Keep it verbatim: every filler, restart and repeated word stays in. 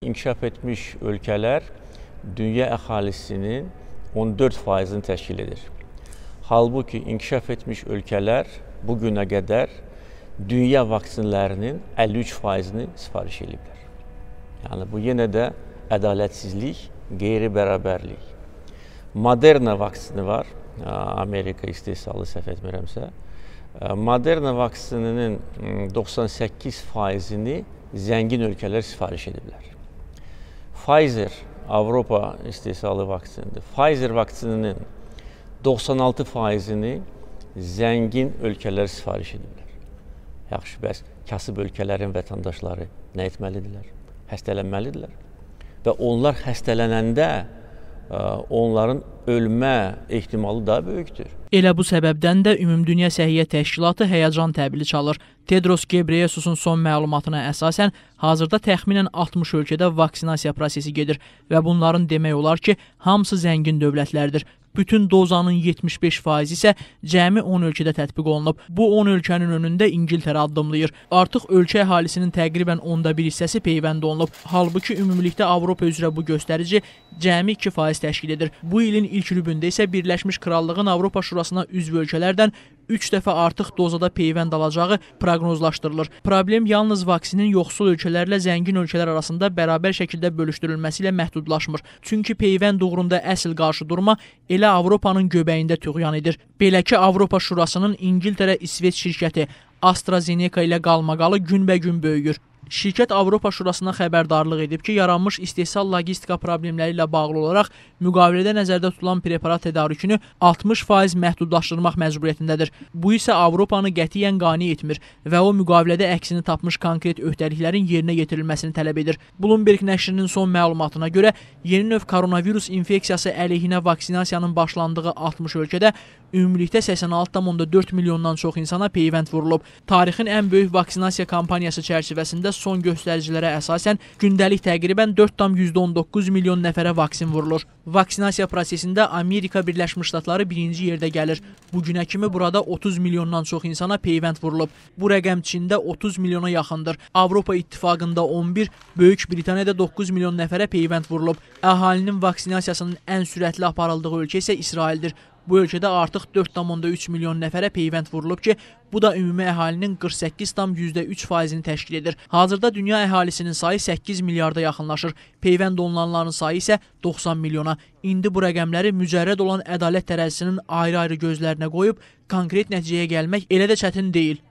İnkişaf etmiş ölkələr dünya əhalisinin on dörd faizini təşkil edir. Halbuki inkişaf etmiş ölkələr bugüne qədər dünya vaksinlərinin əlli üç faizini sifariş ediblər. Yəni bu yenə də ədalətsizlik, qeyri-bərabərlik. Moderna vaksini var, Amerika istehsalı səhv etmirəmsə. Moderna vaksininin doxsan səkkiz faizini zəngin ölkələr sifariş ediblər. Pfizer Avropa istehsalı vaksinidir. Pfizer vaksininin doxsan altı faizini zəngin ölkələr sifariş ediblər. Yaxşı, bəs kasıb ölkələrin vətəndaşları nə etməlidirlər? Həstələnməlidirlər. Və onlar həstələnəndə onların ölmə ehtimalı daha böyükdür. Elə bu səbəbdən də Ümumdünya Səhiyyə Təşkilatı həyəcan təbili çalır. Tedros Ghebreyesus'un son məlumatına əsasən hazırda təxminən altmış ölkədə vaksinasiya prosesi gedir və bunların demək olar ki, hamısı zəngin dövlətlərdir. Bütün dozanın yetmiş beş faizi isə cəmi on ölkədə tətbiq olunub. Bu on ölkənin önündə İngiltərə addımlayır. Artıq ölkə əhalisinin təqribən onda bir hissəsi peyvənd olunub. Halbuki ümumilikdə Avropa üzrə bu göstərici cəmi iki faiz təşkil edir. Bu ilin ilk rübündə isə Birləşmiş Krallığın Avropa Şurasına üzv ölkələrdən üç dəfə artıq dozada peyvənd alacağı proqnozlaşdırılır. Problem yalnız vaksinin yoxsul ölkələrlə zəngin ölkələr arasında bərabər şəkildə bölüşdürülməsi ilə məhdudlaşmır. Çünki peyvənd uğrunda əsl qarşıdurma elə Avropanın göbəyində tüğyan edir. Belə ki, Avropa Şurasının İngiltərə İsveç şirkəti AstraZeneca ilə qalmaqalı günbəgün böyüyür. Şirkət Avropa Şurasına xəbərdarlıq edib ki, yaranmış istehsal logistika problemləri ilə bağlı olaraq müqavilədə nəzərdə tutulan preparat tədarükünü altmış faiz məhdudlaşdırmaq məcburiyyətindədir. Bu isə Avropanı qətiyyən qane etmir və o müqavilədə əksini tapmış konkret öhdəliklərin yerinə yetirilməsini tələb edir. Bloomberg nəşrinin son məlumatına görə yeni növ koronavirus infeksiyası əleyhinə vaksinasiyanın başlandığı altmış ölkədə ümumilikdə səksən altı tam dörd milyondan çox insana peyvənd vurulub. Tarixin ən böyük vaksinasiya kampaniyası çərçivəsində son göstəricilərə əsasən gündəlik təqribən dörd tam on doqquz milyon nəfərə vaksin vurulur. Vaksinasiya prosesində Amerika Birləşmiş Ştatları birinci yerdə gəlir. Bu günə kimi burada otuz milyondan çox insana peyvənd vurulub. Bu rəqəm Çində otuz milyona yaxındır. Avropa İttifaqında on bir, Böyük Britaniyada doqquz milyon nəfərə peyvənd vurulub. Əhalinin vaksinasiyasının ən sürətli aparıldığı ölkə isə İsraildir. Bu ölkədə artıq dörd tam üç milyon nəfərə peyvənd vurulub ki, bu da ümumi əhalinin qırx səkkiz tam üç faizini təşkil edir. Hazırda dünya əhalisinin sayı səkkiz milyarda yaxınlaşır. Peyvənd olunanların sayı isə doxsan milyona. İndi bu rəqəmləri mücərrəd olan ədalət tərəzisinin ayrı-ayrı gözlərinə qoyub konkret nəticəyə gəlmək elə də çətin deyil.